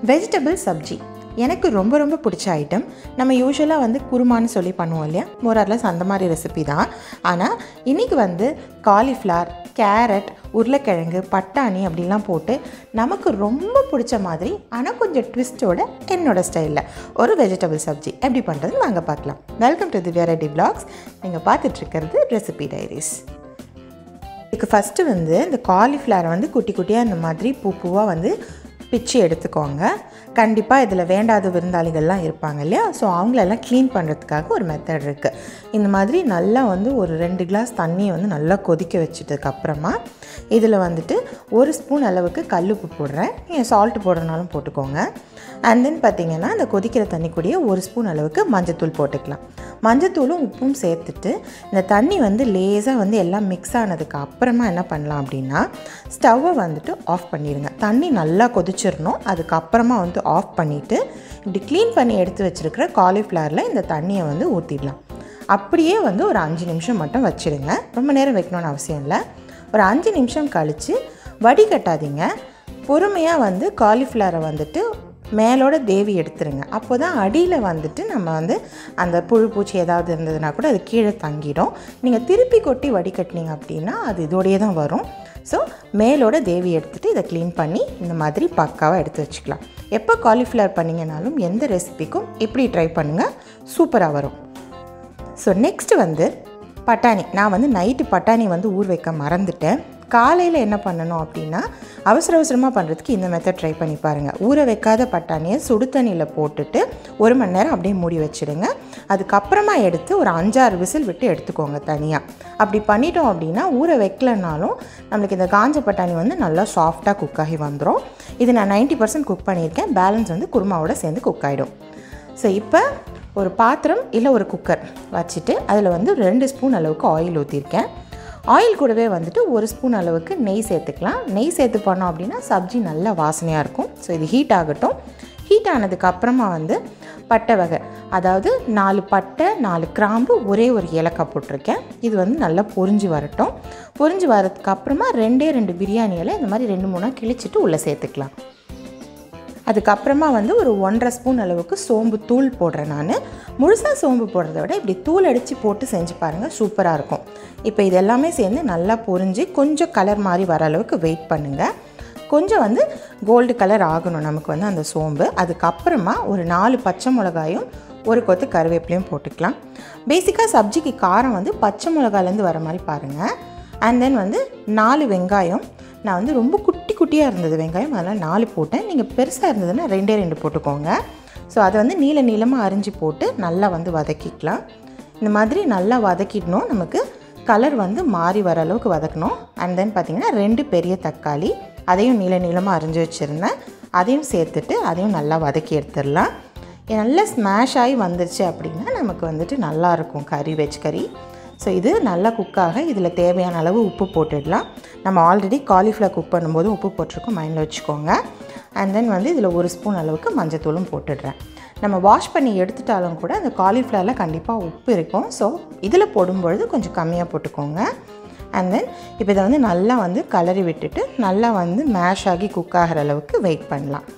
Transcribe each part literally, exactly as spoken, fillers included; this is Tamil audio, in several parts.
வெஜிடபிள் சப்ஜி எனக்கு ரொம்ப ரொம்ப பிடிச்ச ஐட்டம். நம்ம யூஸ்வலாக வந்து குருமான்னு சொல்லி பண்ணுவோம் இல்லையா, மோரர்லெஸ் அந்த மாதிரி ரெசிபி தான். ஆனால் இன்றைக்கி வந்து காலிஃப்ளவர், கேரட், உருளைக்கிழங்கு, பட்டாணி அப்படிலாம் போட்டு நமக்கு ரொம்ப பிடிச்ச மாதிரி ஆனால் கொஞ்சம் ட்விஸ்ட்டோட என்னோடய ஸ்டைலில் ஒரு வெஜிடபிள் சப்ஜி எப்படி பண்ணுறது நாங்கள் பார்க்கலாம். Welcome to Divya Reddy vlogs. நீங்கள் பார்த்துட்ருக்கிறது ரெசிபி டைரிஸ். இதுக்கு ஃபஸ்ட்டு வந்து இந்த காலிஃப்ளவரை வந்து குட்டி குட்டியாக இந்த மாதிரி பூ பூவாக வந்து பிச்சு எடுத்துக்கோங்க. கண்டிப்பாக இதில் வேண்டாத விருந்தாளிகள்லாம் இருப்பாங்க இல்லையா, ஸோ அவங்களெல்லாம் க்ளீன் பண்ணுறதுக்காக ஒரு மெத்தட் இருக்குது. இந்த மாதிரி நல்லா வந்து ஒரு ரெண்டு கிளாஸ் தண்ணியை வந்து நல்லா கொதிக்க வச்சுட்டதுக்கப்புறமா இதில் வந்துட்டு ஒரு ஸ்பூன் அளவுக்கு கல் உப்பு போடுறேன். நீங்கள் சால்ட்டு போடுறனாலும் போட்டுக்கோங்க. அண்ட் தென் பார்த்திங்கன்னா இந்த கொதிக்கிற தண்ணி கூடயே ஒரு ஸ்பூன் அளவுக்கு மஞ்சத்தூள் போட்டுக்கலாம். மஞ்சத்தூளும் உப்பும் சேர்த்துட்டு இந்த தண்ணி வந்து லேசாக வந்து எல்லாம் மிக்ஸ் ஆனதுக்கு அப்புறமா என்ன பண்ணலாம் அப்படின்னா ஸ்டவ்வை வந்துட்டு ஆஃப் பண்ணிடுங்க. தண்ணி நல்லா கொதிச்சிடணும். அதுக்கப்புறமா வந்து ஆஃப் பண்ணிவிட்டு இப்படி க்ளீன் பண்ணி எடுத்து வச்சுருக்கிற காலிஃப்ளவரில் இந்த தண்ணியை வந்து ஊற்றிடலாம். அப்படியே வந்து ஒரு அஞ்சு நிமிஷம் மட்டும் வச்சுடுங்க. ரொம்ப நேரம் வைக்கணும்னு அவசியம் இல்லை. ஒரு அஞ்சு நிமிஷம் கழித்து வடிகட்டாதீங்க. பொறுமையாக வந்து காலிஃப்ளவரை வந்துட்டு மேலோட தேவி எடுத்துருங்க. அப்போ தான் அடியில் வந்துட்டு நம்ம வந்து அந்த புழு பூச்சி ஏதாவது இருந்ததுன்னா கூட அது கீழே தங்கிடும். நீங்கள் திருப்பி கொட்டி வடிகட்டினீங்க அப்படின்னா அது இதோடையே தான் வரும். ஸோ மேலோட தேவி எடுத்துகிட்டு இதை க்ளீன் பண்ணி இந்த மாதிரி பக்காவாக எடுத்து வச்சுக்கலாம். எப்போ காலிஃப்ளவர் பண்ணிங்கனாலும் எந்த ரெசிபிக்கும் இப்படி ட்ரை பண்ணுங்கள், சூப்பராக வரும். ஸோ நெக்ஸ்ட்டு வந்து பட்டாணி. நான் வந்து நைட்டு பட்டாணி வந்து ஊற வைக்க மறந்துட்டேன். காலையில் என்ன பண்ணணும் அப்படின்னா அவசர அவசரமாக பண்ணுறதுக்கு இந்த மெத்தட் ட்ரை பண்ணி பாருங்கள். ஊற வைக்காத பட்டாணியை சுடு தண்ணியில் போட்டுட்டு ஒரு மணி நேரம் அப்படியே மூடி வச்சுடுங்க. அதுக்கப்புறமா எடுத்து ஒரு அஞ்சாறு விசில் விட்டு எடுத்துக்கோங்க தனியாக. அப்படி பண்ணிட்டோம் அப்படின்னா ஊற வைக்கலனாலும் நம்மளுக்கு இந்த காஞ்ச பட்டாணி வந்து நல்லா சாஃப்டாக குக் ஆகி வந்துடும். இது நான் நைன்ட்டி பர்சன்ட் குக் பண்ணியிருக்கேன். பேலன்ஸ் வந்து குருமாவோட சேர்ந்து குக் ஆகிடும். ஸோ இப்போ ஒரு பாத்திரம் இல்லை ஒரு குக்கர் வச்சுட்டு அதில் வந்து ரெண்டு ஸ்பூன் அளவுக்கு ஆயில் ஊற்றிருக்கேன். ஆயில் கூடவே வந்துட்டு ஒரு ஸ்பூன் அளவுக்கு நெய் சேர்த்துக்கலாம். நெய் சேர்த்து பண்ணோம் அப்படின்னா சப்ஜி நல்லா வாசனையாக இருக்கும். ஸோ இது ஹீட் ஆகட்டும். ஹீட் ஆனதுக்கப்புறமா வந்து பட்டை வகை, அதாவது நாலு பட்டை, நாலு கிராம்பு, ஒரே ஒரு ஏலக்காய் போட்டிருக்கேன். இது வந்து நல்லா பொரிஞ்சு வரட்டும். பொரிஞ்சு வரதுக்கு அப்புறமா ரெண்டே ரெண்டு பிரியாணி இலை இந்த மாதிரி ரெண்டு மூணாக கிழிச்சிட்டு உள்ளே சேர்த்துக்கலாம். அதுக்கப்புறமா வந்து ஒரு ஒன்றரை ஸ்பூன் அளவுக்கு சோம்பு தூள் போடுறேன். நான் முழுசாக சோம்பு போடுறத விட இப்படி தூள் அடித்து போட்டு செஞ்சு பாருங்கள், சூப்பராக இருக்கும். இப்போ இது எல்லாமே சேர்ந்து நல்லா பொரிஞ்சு கொஞ்சம் கலர் மாதிரி வர அளவுக்கு வெயிட் பண்ணுங்கள். கொஞ்சம் வந்து கோல்டு கலர் ஆகணும் நமக்கு வந்து அந்த சோம்பு. அதுக்கப்புறமா ஒரு நாலு பச்சை மிளகாயும் ஒரு கொத்து கருவேப்பிலையும் போட்டுக்கலாம். பேசிக்காக சப்ஜிக்கு காரம் வந்து பச்சை மிளகாலேருந்து வர மாதிரி பாருங்கள். அண்ட் தென் வந்து நாலு வெங்காயம். நான் வந்து ரொம்ப குட்டி குட்டியாக இருந்தது வெங்காயம், அதனால் நாலு போட்டேன். நீங்கள் பெருசாக இருந்ததுன்னா ரெண்டே ரெண்டு போட்டுக்கோங்க. ஸோ அதை வந்து நீள நீளமாக அரிஞ்சு போட்டு நல்லா வந்து வதக்கிக்கலாம். இந்த மாதிரி நல்லா வதக்கிடணும். நமக்கு கலர் வந்து மாறி வர அளவுக்கு வதக்கணும். அண்ட் தென் பார்த்திங்கன்னா ரெண்டு பெரிய தக்காளி, அதையும் நீள நீளமாக அரிஞ்சு வச்சுருந்தேன். அதையும் சேர்த்துட்டு அதையும் நல்லா வதக்கி எடுத்துடலாம். நல்லா ஸ்மாஷ் ஆகி வந்துருச்சு அப்படின்னா நமக்கு வந்துட்டு நல்லாயிருக்கும் கறி, வெஜ் கறி. ஸோ இது நல்லா குக்காக இதில் தேவையான அளவு உப்பு போட்டுடலாம். நம்ம ஆல்ரெடி காலிஃப்ளவர் குக் பண்ணும்போது உப்பு போட்டிருக்கோம், மைண்டில் வச்சுக்கோங்க. அண்ட் தென் வந்து இதில் ஒரு ஸ்பூன் அளவுக்கு மஞ்சத்தூளும் போட்டுடுறேன். நம்ம வாஷ் பண்ணி எடுத்துட்டாலும் கூட அந்த காலிஃப்ளவரில் கண்டிப்பாக உப்பு இருக்கும். ஸோ இதில் போடும்பொழுது கொஞ்சம் கம்மியாக போட்டுக்கோங்க. அண்ட் தென் இப்போ இதை வந்து நல்லா வந்து கலரி விட்டுட்டு நல்லா வந்து மேஷ் ஆகி குக் ஆகிற அளவுக்கு வெயிட் பண்ணலாம்.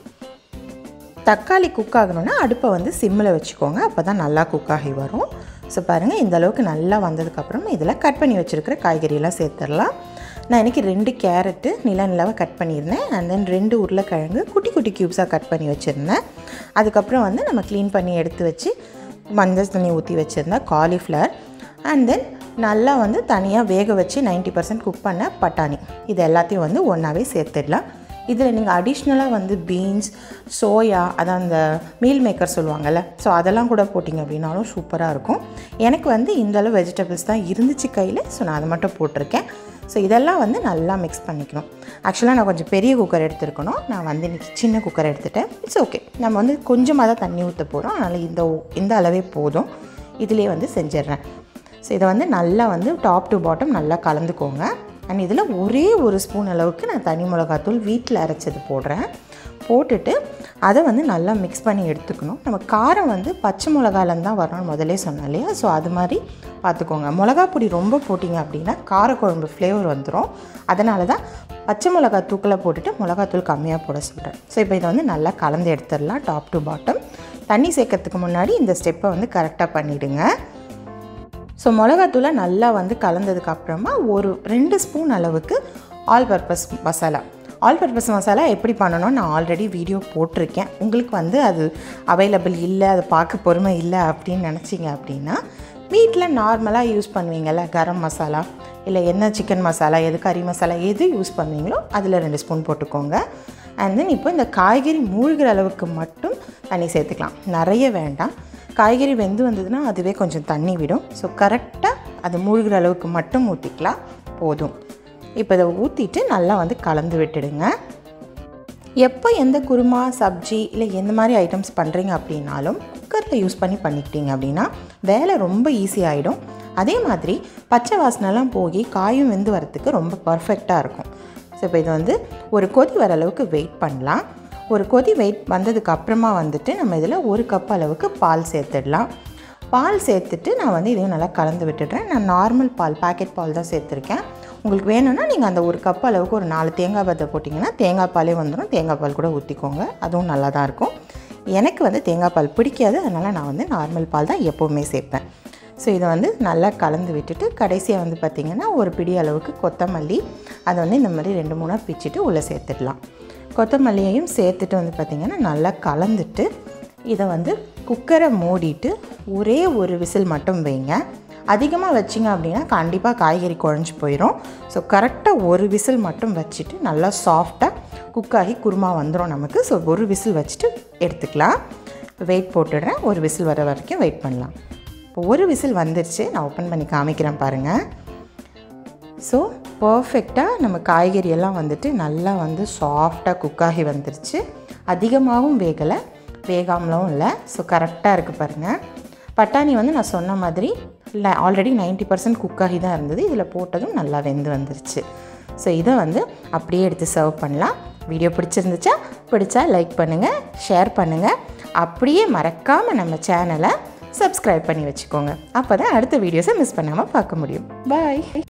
தக்காளி குக் ஆகணுன்னா அடுப்பை வந்து சிம்மில் வச்சுக்கோங்க, அப்போ தான் நல்லா குக் ஆகி வரும். ஸோ பாருங்கள், இந்த அளவுக்கு நல்லா வந்ததுக்கப்புறமா இதில் கட் பண்ணி வச்சுருக்கிற காய்கறியெல்லாம் சேர்த்துடலாம். நான் இன்றைக்கி ரெண்டு கேரட்டு நில நிலவாக கட் பண்ணியிருந்தேன். அண்ட் தென் ரெண்டு உருளைக்கிழங்கு குட்டி குட்டி க்யூப்ஸாக கட் பண்ணி வச்சுருந்தேன். அதுக்கப்புறம் வந்து நம்ம க்ளீன் பண்ணி எடுத்து வச்சு மஞ்சள் தண்ணி ஊற்றி வச்சுருந்தேன் காலிஃப்ளவர். அண்ட் தென் நல்லா வந்து தனியாக வேக வச்சு நைன்ட்டி பர்சன்ட் குக் பண்ண பட்டாணி, இது எல்லாத்தையும் வந்து ஒன்றாவே சேர்த்துடலாம். இதில் நீங்கள் அடிஷ்னலாக வந்து பீன்ஸ், சோயா, அதான் அந்த மீல் மேக்கர் சொல்லுவாங்கள்ல, ஸோ அதெல்லாம் கூட போட்டிங்க அப்படின்னாலும் சூப்பராக இருக்கும். எனக்கு வந்து இந்தளவு வெஜிடபிள்ஸ் தான் இருந்துச்சு கையில், ஸோ நான் அதை மட்டும் போட்டிருக்கேன். ஸோ இதெல்லாம் வந்து நல்லா மிக்ஸ் பண்ணிக்கணும். ஆக்சுவலாக நான் கொஞ்சம் பெரிய குக்கர் எடுத்துருக்கணும், நான் வந்து இன்றைக்கி சின்ன குக்கர் எடுத்துட்டேன். இட்ஸ் ஓகே, நம்ம வந்து கொஞ்சமாக தான் தண்ணி ஊற்ற போகிறோம், அதனால் இந்த இந்த அளவே போதும். இதிலே வந்து செஞ்சிடுறேன். ஸோ இதை வந்து நல்லா வந்து டாப் டு பாட்டம் நல்லா கலந்துக்கோங்க. அண்ட் இதில் ஒரே ஒரு ஸ்பூன் அளவுக்கு நான் தனி மிளகாத்தூள் வீட்டில் அரைச்சது போடுறேன். போட்டுட்டு அதை வந்து நல்லா மிக்ஸ் பண்ணி எடுத்துக்கணும். நம்ம காரம் வந்து பச்சை மிளகாலேருந்து தான் வரணும்னு முதலே சொன்னேன் இல்லையா? ஸோ அது மாதிரி பார்த்துக்கோங்க. மிளகா பொடி ரொம்ப போட்டிங்க அப்படின்னா காரக்குழம்பு ஃப்ளேவர் வந்துடும். அதனால தான் பச்சை மிளகா தூக்கில் போட்டுட்டு மிளகாத்தூள் கம்மியாக போட சொல்கிறேன். ஸோ இப்போ இதை வந்து நல்லா கலந்து எடுத்துடலாம் டாப் டு பாட்டம். தண்ணி சேர்க்கறதுக்கு முன்னாடி இந்த ஸ்டெப்பை வந்து கரெக்டாக பண்ணிவிடுங்க. ஸோ மிளகாத்தூளை நல்லா வந்து கலந்ததுக்கப்புறமா ஒரு ரெண்டு ஸ்பூன் அளவுக்கு all purpose masala. All purpose masala எப்படி பண்ணணும்னு நான் ஆல்ரெடி வீடியோ போட்டிருக்கேன். உங்களுக்கு வந்து அது அவைலபிள் இல்லை, அதை பார்க்க பொறுமை இல்லை அப்படின்னு நினச்சிங்க அப்படின்னா வீட்டில் நார்மலாக யூஸ் பண்ணுவீங்கள்ல கரம் மசாலா இல்லை என்ன சிக்கன் மசாலா எது கறி மசாலா எது யூஸ் பண்ணுவீங்களோ அதில் ரெண்டு ஸ்பூன் போட்டுக்கோங்க. அண்ட் தென் இப்போ இந்த காய்கறி மூழ்கிற அளவுக்கு மட்டும் தண்ணி சேர்த்துக்கலாம், நிறைய வேண்டாம். காய்கறி வெந்து வந்ததுன்னா அதுவே கொஞ்சம் தண்ணி விடும். ஸோ கரெக்டாக அது மூழ்கிற அளவுக்கு மட்டும் ஊற்றிக்கலாம், போதும். இப்போ இதை ஊற்றிட்டு நல்லா வந்து கலந்து விட்டுடுங்க. எப்போ எந்த குருமா சப்ஜி இல்லை எந்த மாதிரி ஐட்டம்ஸ் பண்ணுறீங்க அப்படின்னாலும் குக்கரில் யூஸ் பண்ணி பண்ணிக்கிட்டீங்க அப்படின்னா வேலை ரொம்ப ஈஸியாகிடும். அதே மாதிரி பச்சை வாசனைலாம் போய் காயும் வெந்து வரத்துக்கு ரொம்ப பர்ஃபெக்டாக இருக்கும். ஸோ இப்போ இது வந்து ஒரு கொதி வர அளவுக்கு வெயிட் பண்ணலாம். ஒரு கொதி வெயிட் வந்ததுக்கு அப்புறமா வந்துட்டு நம்ம இதில் ஒரு கப் அளவுக்கு பால் சேர்த்துடலாம். பால் சேர்த்துட்டு நான் வந்து இதையும் நல்லா கலந்து விட்டுடுறேன். நான் நார்மல் பால் பேக்கெட் பால் தான் சேர்த்துருக்கேன். உங்களுக்கு வேணும்னா நீங்கள் அந்த ஒரு கப் அளவுக்கு ஒரு நாலு தேங்காய் பத்தை போட்டிங்கன்னா தேங்காய் பாலே வந்துடும். தேங்காய் பால் கூட ஊற்றிக்கோங்க, அதுவும் நல்லா தான் இருக்கும். எனக்கு வந்து தேங்காய் பால் பிடிக்காது, அதனால் நான் வந்து நார்மல் பால் தான் எப்போவுமே சேர்ப்பேன். ஸோ இதை வந்து நல்லா கலந்து விட்டுட்டு கடைசியாக வந்து பார்த்திங்கன்னா ஒரு பிடி அளவுக்கு கொத்தமல்லி அதை வந்து இந்த மாதிரி ரெண்டு மூணாக பிச்சுட்டு உள்ளே சேர்த்துடலாம். கொத்தமல்லியையும் சேர்த்துட்டு வந்து பார்த்திங்கன்னா நல்லா கலந்துட்டு இதை வந்து குக்கரை மூடிட்டு ஒரே ஒரு விசில் மட்டும் வைங்க. அதிகமாக வச்சிங்க அப்படின்னா கண்டிப்பாக காய்கறி குழஞ்சி போயிடும். ஸோ கரெக்டாக ஒரு விசில் மட்டும் வச்சுட்டு நல்லா சாஃப்டாக குக்காகி குருமா வந்துடும் நமக்கு. ஸோ ஒரு விசில் வச்சுட்டு எடுத்துக்கலாம். வெயிட் போட்டுடுறேன், ஒரு விசில் வர வரைக்கும் வெயிட் பண்ணலாம். இப்போ ஒரு விசில் வந்துருச்சு, நான் ஓப்பன் பண்ணி காமிக்கிறேன் பாருங்கள். ஸோ பர்ஃபெக்டாக நம்ம காய்கறி எல்லாம் வந்துட்டு நல்லா வந்து சாஃப்டாக குக்காகி வந்துருச்சு. அதிகமாகவும் வேகலை, வேகாமலும் இல்லை. ஸோ கரெக்டாக இருக்குது பாருங்கள். பட்டாணி வந்து நான் சொன்ன மாதிரி இல்லை ஆல்ரெடி நைன்ட்டி பர்சன்ட் குக்காகி தான் இருந்தது. இதில் போட்டதும் நல்லா வெந்து வந்துருச்சு. ஸோ இதை வந்து அப்படியே எடுத்து சர்வ் பண்ணலாம். வீடியோ பிடிச்சிருந்துச்சா பிடிச்சா லைக் பண்ணுங்கள், ஷேர் பண்ணுங்கள். அப்படியே மறக்காமல் நம்ம சேனலை சப்ஸ்கிரைப் பண்ணி வச்சுக்கோங்க. அப்போ தான் அடுத்த வீடியோஸை மிஸ் பண்ணாமல் பார்க்க முடியும். பாய்.